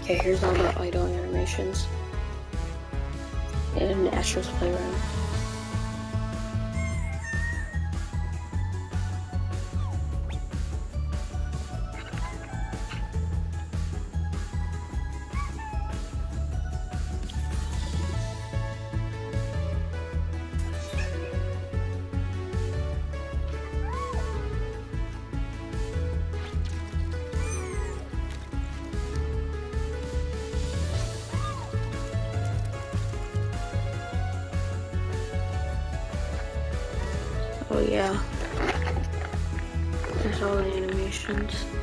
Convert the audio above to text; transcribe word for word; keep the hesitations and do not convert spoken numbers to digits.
Okay, here's all the idle animations in Astro's Playroom. Oh yeah, there's all the animations.